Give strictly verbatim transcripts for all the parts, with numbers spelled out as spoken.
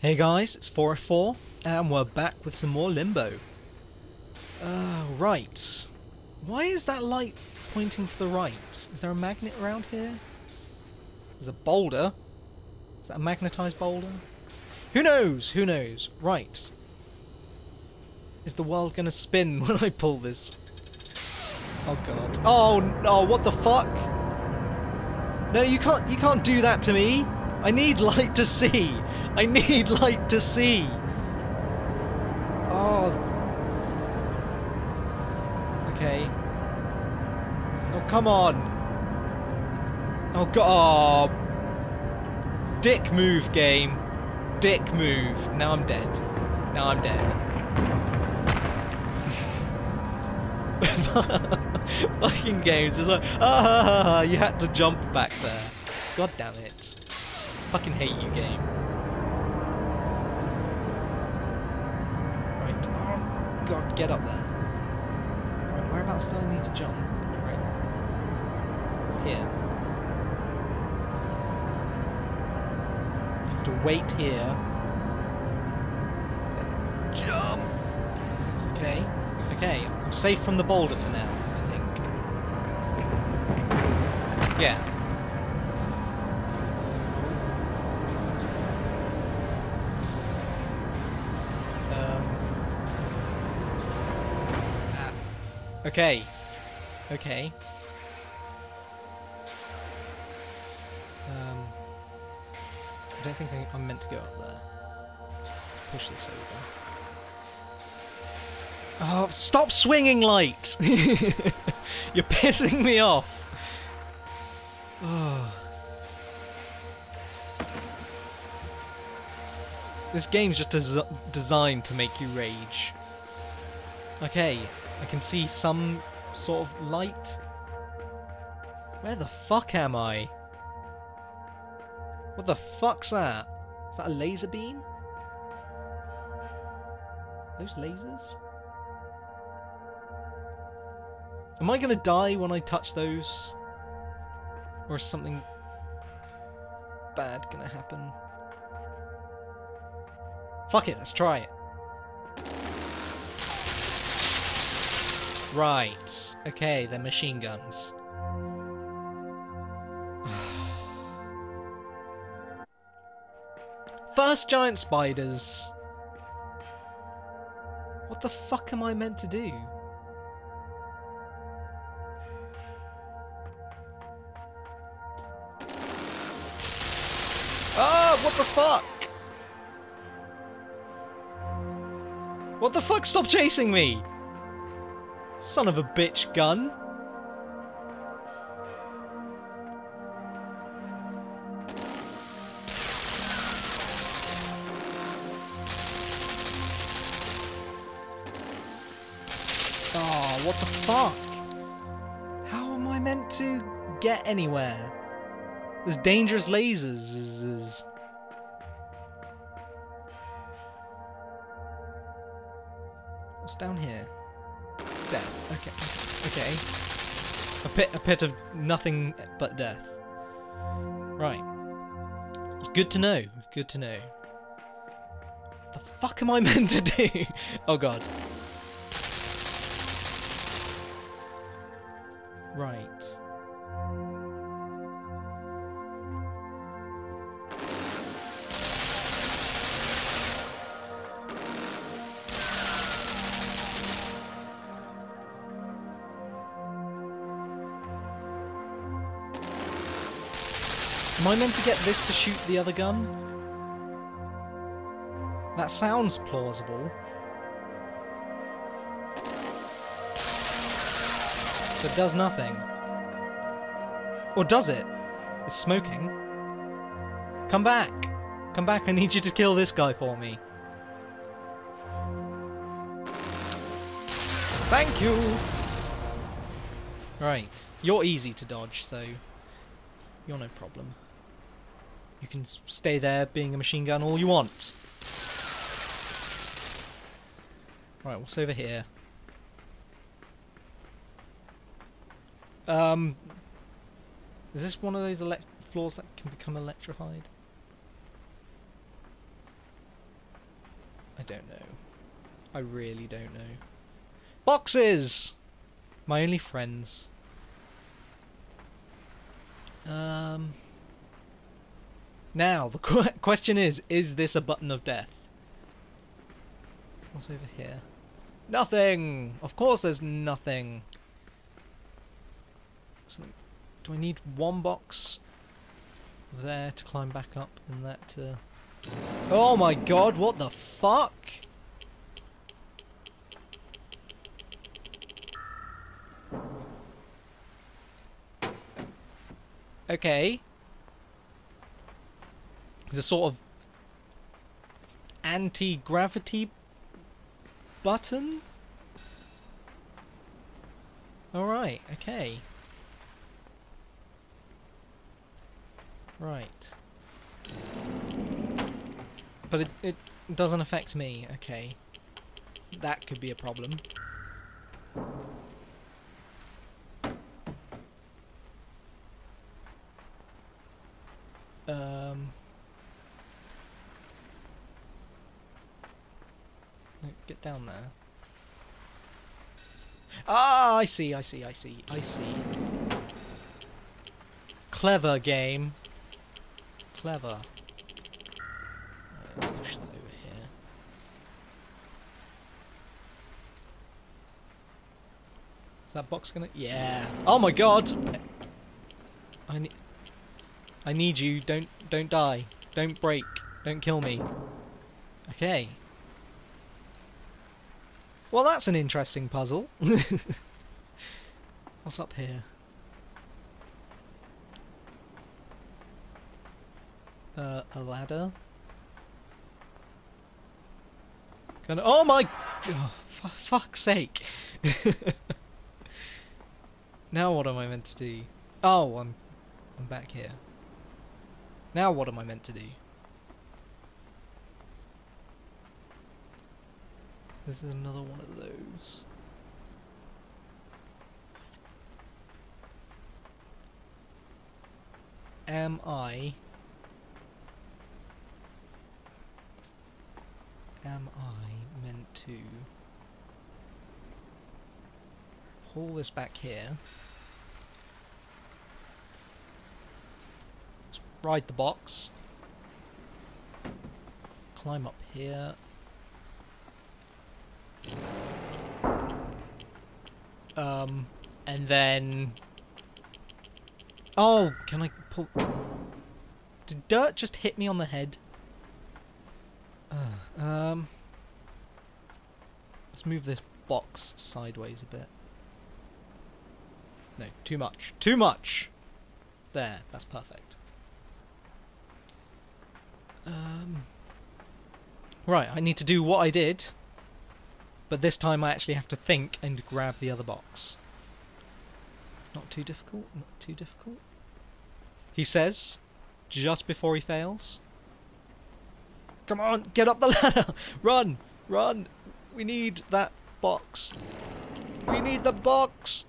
Hey guys, it's four oh four, and we're back with some more Limbo. Uh, right. Why is that light pointing to the right? Is there a magnet around here? There's a boulder. Is that a magnetized boulder? Who knows? Who knows? Right. Is the world gonna spin when I pull this? Oh god. Oh no, what the fuck? No, you can't you can't do that to me. I need light to see. I need light to see. Oh. Okay. Oh, come on. Oh god. Oh. Dick move, game. Dick move. Now I'm dead. Now I'm dead. Fucking games. Just like, ah, you had to jump back there. God damn it. Fucking hate you, game. Right. Oh, God, get up there. Right, whereabouts do I need to jump? Right. Here. I have to wait here. Then jump! Okay. Okay. I'm safe from the boulder for now, I think. Yeah. Okay. Okay. Um, I don't think I'm meant to go up there. Let's push this over. Oh, stop swinging light! You're pissing me off. Oh. This game's just des designed to make you rage. Okay. I can see some sort of light. Where the fuck am I? What the fuck's that? Is that a laser beam? Those lasers? Am I gonna die when I touch those? Or is something bad gonna happen? Fuck it, let's try it. Right. Okay, they're machine guns. First giant spiders. What the fuck am I meant to do? Ah, what the fuck? What the fuck? Stop chasing me! Son of a bitch gun. Oh, what the fuck? How am I meant to get anywhere? There's dangerous lasers. What's down here? Death. Okay. Okay. A pit, a pit of nothing but death. Right. It's good to know. Good to know. What the fuck am I meant to do? Oh god. Right. Am I meant to get this to shoot the other gun? That sounds plausible. But does nothing. Or does it? It's smoking. Come back! Come back, I need you to kill this guy for me. Thank you! Right. You're easy to dodge, so you're no problem. You can stay there being a machine gun all you want. Right, what's over here? Um, is this one of those elect floors that can become electrified? I don't know. I really don't know. Boxes! My only friends. Um. Now, the qu question is, is this a button of death? What's over here? Nothing! Of course there's nothing. Something. Do I need one box there to climb back up and that to... Oh my god, what the fuck? Okay. There's a sort of anti-gravity button? Alright, okay. Right. But it, it doesn't affect me, okay. That could be a problem. Um... Get down there. Ah, I see, I see, I see, I see. Clever game. Clever. Uh, push that over here. Is that box gonna... Yeah. Oh my god! I need... I need you. Don't, don't die. Don't break. Don't kill me. Okay. Well, that's an interesting puzzle. What's up here? Uh, a ladder. Kind of. Oh my! Oh, for fuck's sake! Now what am I meant to do? Oh, I'm, I'm back here. Now what am I meant to do? This is another one of those. Am I... Am I meant to pull this back here? Let's ride the box. Climb up here. Um, and then... Oh, can I pull... Did dirt just hit me on the head? Uh, um... Let's move this box sideways a bit. No, too much. Too much! There, that's perfect. Um... Right, I need to do what I did. But this time I actually have to think and grab the other box. Not too difficult, not too difficult. He says, just before he fails. Come on, get up the ladder! Run! Run! We need that box. We need the box!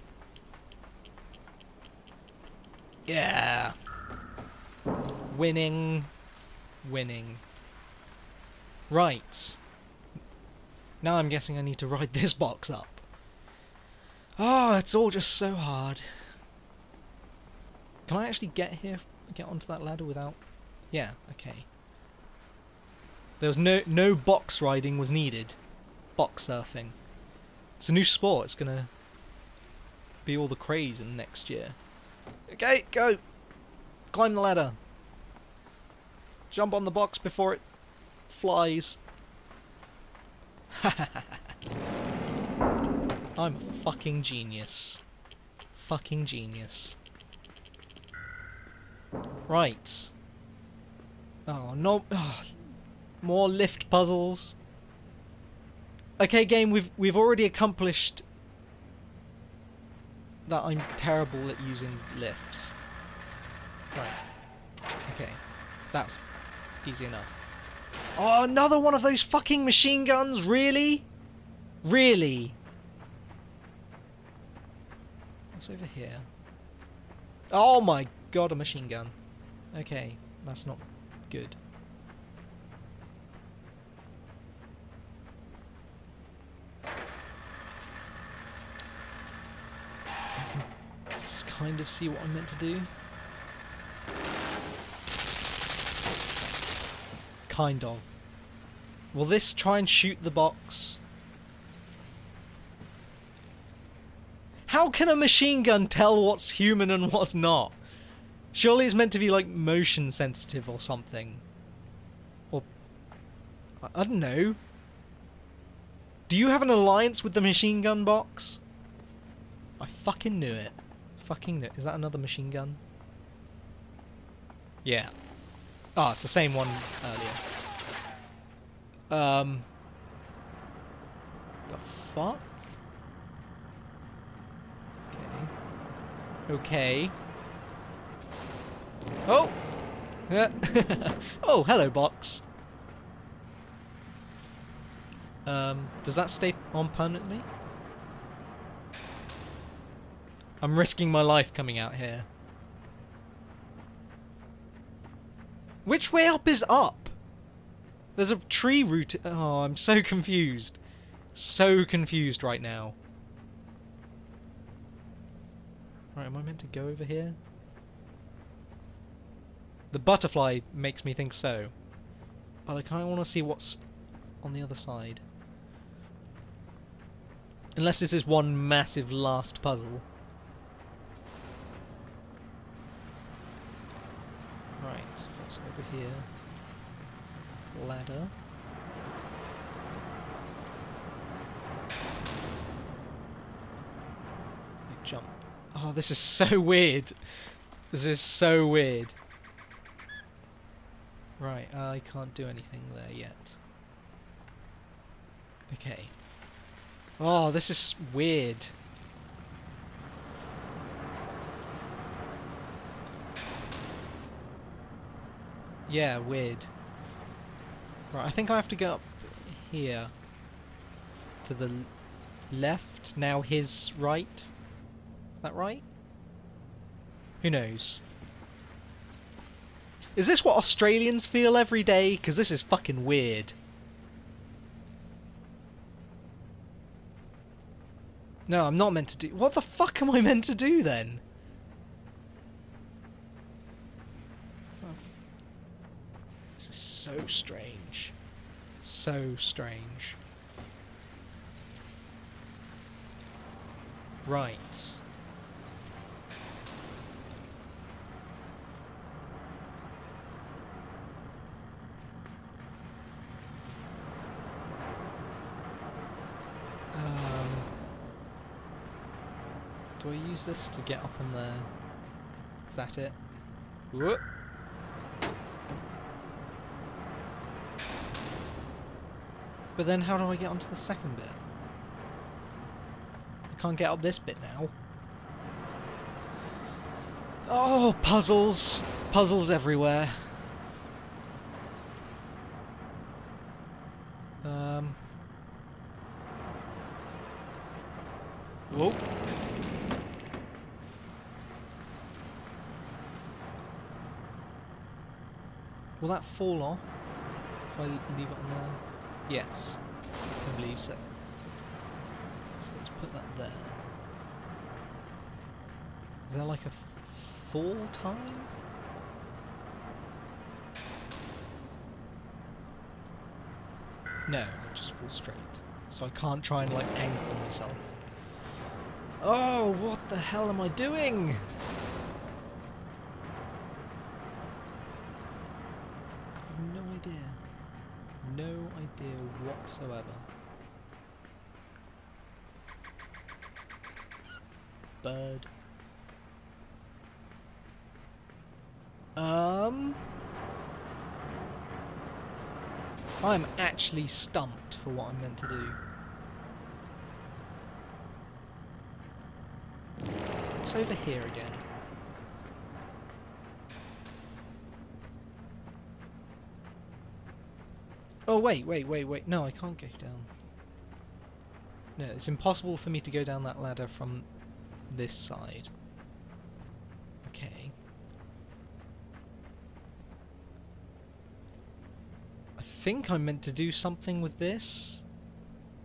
Yeah! Winning. Winning. Right. Now I'm guessing I need to ride this box up. Oh, it's all just so hard. Can I actually get here, get onto that ladder without... Yeah, okay. There was no, no box riding was needed. Box surfing. It's a new sport, it's gonna be all the craze in next year. Okay, go! Climb the ladder. Jump on the box before it flies. I'm a fucking genius. Fucking genius. Right. Oh, no. Oh, more lift puzzles. Okay, game, we've we've already accomplished that I'm terrible at using lifts. Right. Okay. That's easy enough. Oh, another one of those fucking machine guns? Really? Really? What's over here? Oh my god, a machine gun. Okay, that's not good. kind of see what I'm meant to do? Kind of. Will this try and shoot the box? How can a machine gun tell what's human and what's not? Surely it's meant to be like motion sensitive or something. Or... I, I don't know. Do you have an alliance with the machine gun box? I fucking knew it. Fucking knew it. Is that another machine gun? Yeah. Oh, it's the same one earlier. Um... The fuck? Okay. Oh! Yeah. Oh, hello, box. Um, does that stay on permanently? I'm risking my life coming out here. Which way up is up? There's a tree route. Oh, I'm so confused. So confused right now. Right, am I meant to go over here? The butterfly makes me think so. But I kind of want to see what's on the other side. Unless this is one massive last puzzle. Right, what's over here? Ladder. You jump. Oh, this is so weird. This is so weird. Right, I can't do anything there yet. Okay. Oh, this is weird. Yeah, weird. Right, I think I have to go up here. To the left, now his right. Is that right? Who knows? Is this what Australians feel every day? Because this is fucking weird. No, I'm not meant to do... What the fuck am I meant to do then? This is so strange. So strange. Right. Um, do I use this to get up on there? Is that it? Whoop. But then how do I get onto the second bit? I can't get up this bit now. Oh, puzzles! Puzzles everywhere. Um... Whoa. Will that fall off if I leave it on there? Yes, I believe so. So let's put that there. Is there like a f fall time? No, I just fall straight. So I can't try and like angle myself. Oh, what the hell am I doing? I have no idea. No idea whatsoever. Bird. Um... I'm actually stumped for what I'm meant to do. It's over here again. Oh wait, wait, wait, wait. No, I can't go down. No, it's impossible for me to go down that ladder from this side. Okay. I think I'm meant to do something with this.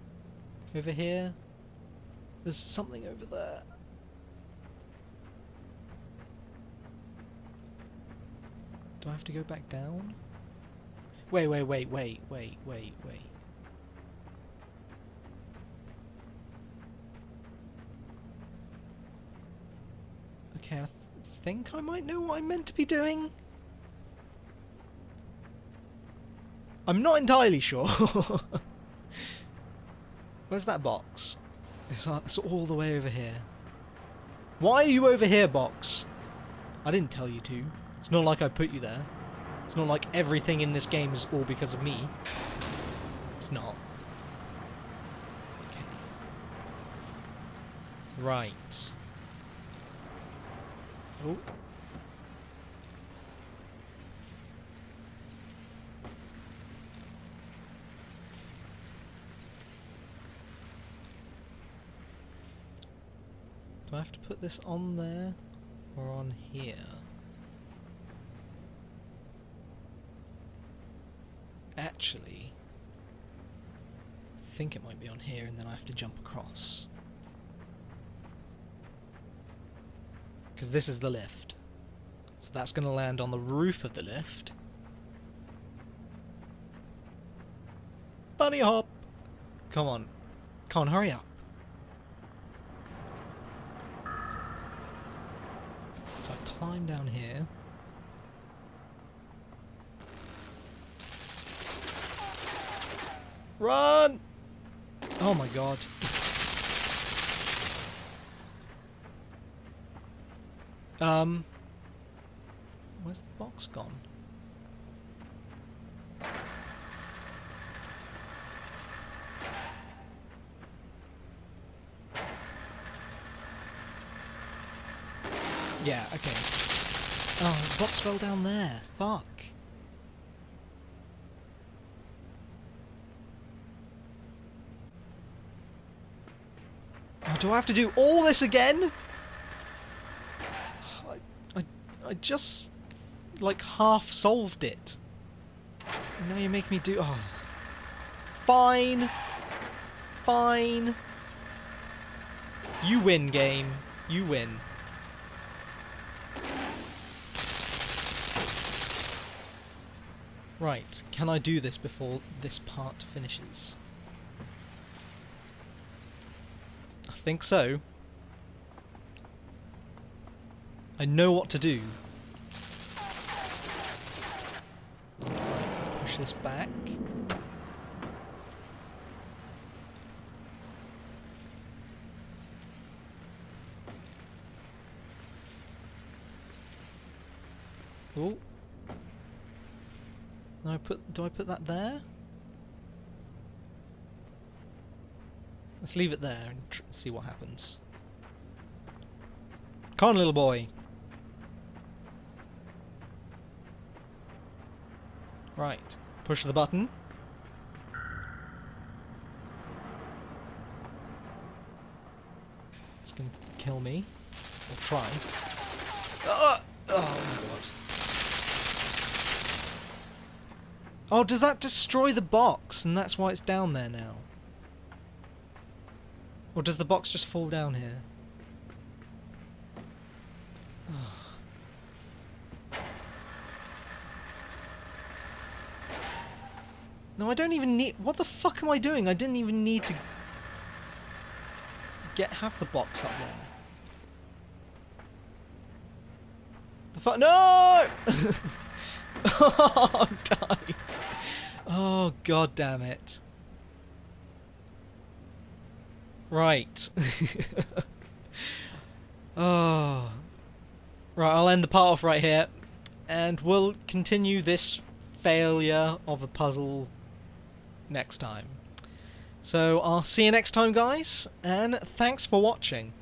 Over here. There's something over there. Do I have to go back down? Wait, wait, wait, wait, wait, wait, wait. Okay, I th think I might know what I'm meant to be doing. I'm not entirely sure. Where's that box? It's, uh, it's all the way over here. Why are you over here, box? I didn't tell you to. It's not like I put you there. It's not like everything in this game is all because of me. It's not. Okay. Right. Oh. Do I have to put this on there or on here? Actually, I think it might be on here and then I have to jump across. Because this is the lift. So that's going to land on the roof of the lift. Bunny hop! Come on. Come on, hurry up. So I climb down here. Run! Oh my god. Um, where's the box gone? Yeah, okay. Oh, the box fell down there. Fuck. Oh, do I have to do all this again? I, I, I just, like, half solved it. And now you make me do... Oh. Fine. Fine. You win, game. You win. Right, can I do this before this part finishes? I think so. I know what to do. Right, push this back. Oh. No, I put. Do I put that there? Let's leave it there and tr see what happens. Come on, little boy. Right. Push the button. It's gonna kill me. Or try. Uh, oh my god. Oh, does that destroy the box? And that's why it's down there now? Or does the box just fall down here? No, I don't even need... What the fuck am I doing? I didn't even need to get half the box up there. The fuck... No! Oh, I died. Oh, god damn it. Right. Oh. Right, I'll end the part off right here. And we'll continue this failure of a puzzle next time. So I'll see you next time, guys. And thanks for watching.